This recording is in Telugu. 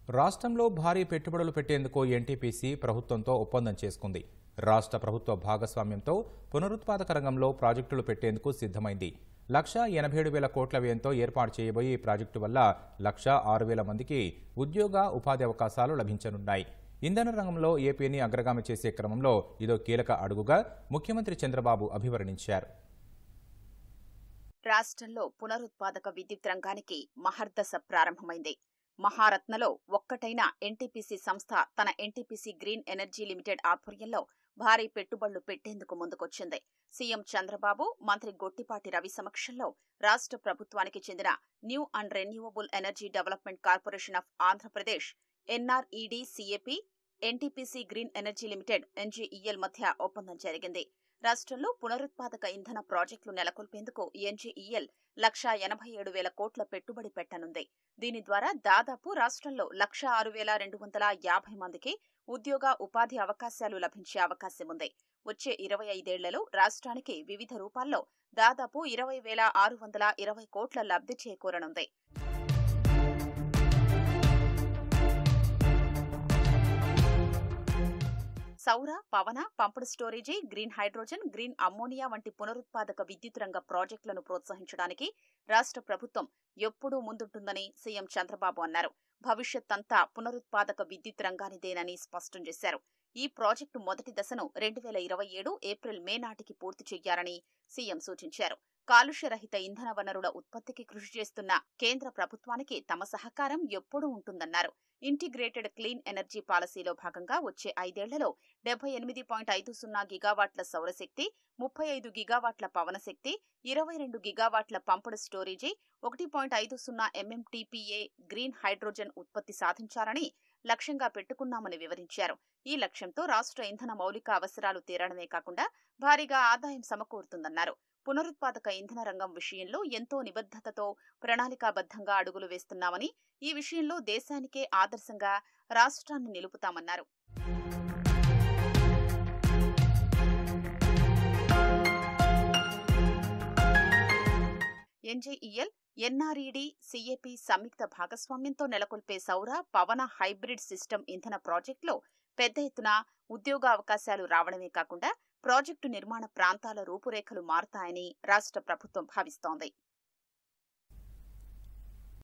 రాష్ట్రంలో భారీ పెట్టుబడులు పెట్టేందుకు ఎన్టీపీసీ ప్రభుత్వంతో ఒప్పందం చేసుకుంది. రాష్ట్ర ప్రభుత్వ భాగస్వామ్యంతో పునరుత్పాదక రంగంలో ప్రాజెక్టులు పెట్టేందుకు సిద్ధమైంది. 1,87,000 కోట్ల వ్యయంతో ఏర్పాటు చేయబోయే ఈ ప్రాజెక్టు వల్ల 1,06,000 మందికి ఉద్యోగ ఉపాధి అవకాశాలు లభించనున్నాయి. ఇంధన రంగంలో ఏపీని అగ్రగామి చేసే క్రమంలో ఇదో కీలక అడుగుగా ముఖ్యమంత్రి చంద్రబాబు అభివర్ణించారు. రాష్ట్రంలో పునరుత్పాదక విద్యుత్ రంగానికి మహర్దశ ప్రారంభమైంది. మహారత్నలో ఒక్కటైన ఎన్టీపీసీ సంస్థ తన ఎన్టీపీసీ గ్రీన్ ఎనర్జీ లిమిటెడ్ ఆధ్వర్యంలో భారీ పెట్టుబడులు పెట్టేందుకు ముందుకొచ్చింది. సీఎం చంద్రబాబు, మంత్రి గొట్టిపాటి రవి సమక్షంలో రాష్ట్ర ప్రభుత్వానికి చెందిన new and renewable energy development corporation of Andhra Pradesh ఎన్ఆర్ఈడీ CAP, NTPC green energy limited NGEL మధ్య ఒప్పందం జరిగింది. రాష్ట్రంలో పునరుత్పాదక ఇంధన ప్రాజెక్టులు నెలకొల్పేందుకు ఎన్జీఈఎల్ 1,87,000 కోట్ల పెట్టుబడి పెట్టనుంది. దీని ద్వారా దాదాపు రాష్ట్రంలో 106,250 మందికి ఉద్యోగ ఉపాధి అవకాశాలు లభించే అవకాశం ఉంది. వచ్చే 25 ఏళ్లలో రాష్ట్రానికి వివిధ రూపాల్లో దాదాపు 20,620 కోట్ల లబ్ధి చేకూరనుంది. సౌర, పవన, పంపుడు storage, green hydrogen, green ammonia వంటి పునరుత్పాదక విద్యుత్ రంగ ప్రాజెక్టులను ప్రోత్సహించడానికి రాష్ట్ర ప్రభుత్వం ఎప్పుడూ ముందుంటుందని సీఎం చంద్రబాబు అన్నారు. భవిష్యత్తంతా పునరుత్పాదక విద్యుత్ రంగానిదేనని స్పష్టం చేశారు. ఈ ప్రాజెక్టు మొదటి దశను 2027 ఏప్రిల్ మే నాటికి పూర్తి చేయాలని సీఎం సూచించారు. కాలుష్యరహిత ఇంధన వనరుల ఉత్పత్తికి కృషి చేస్తున్న కేంద్ర ప్రభుత్వానికి తమ సహకారం ఎప్పుడూ ఉంటుందన్నారు. ఇంటిగ్రేటెడ్ క్లీన్ ఎనర్జీ పాలసీలో భాగంగా వచ్చే 5 ఏళ్లలో 78.50 గిగావాట్ల సౌరశక్తి, 35 గిగావాట్ల పవన శక్తి, 22 గిగావాట్ల పంపుడు స్టోరేజీ, 1.50 MMTPA గ్రీన్ హైడ్రోజన్ ఉత్పత్తి సాధించాలని లక్ష్యంగా పెట్టుకున్నామని వివరించారు. ఈ లక్ష్యంతో రాష్ట్ర ఇంధన మౌలిక అవసరాలు తీరడమే కాకుండా భారీగా ఆదాయం సమకూరుతుందన్నారు. పునరుత్పాదక ఇంధన రంగం విషయంలో ఎంతో నిబద్ధతతో ప్రణాళికాబద్ధంగా అడుగులు వేస్తున్నామని, ఈ విషయంలో దేశానికే ఆదర్శంగా రాష్ట్రాన్ని నిలుపుతామన్నారు. ఎన్జీఈఎల్, ఎన్ఆర్ఈడీ, సిఏపీ సంయుక్త భాగస్వామ్యంతో నెలకొల్పే సౌర, పవన హైబ్రిడ్ సిస్టమ్ ఇంధన ప్రాజెక్టులో పెద్ద ఎత్తున ఉద్యోగ అవకాశాలు రావడమే కాకుండా ప్రాజెక్టు నిర్మాణ ప్రాంతాల రూపురేఖలు మారతాయని రాష్ట్ర ప్రభుత్వం భావిస్తోంది.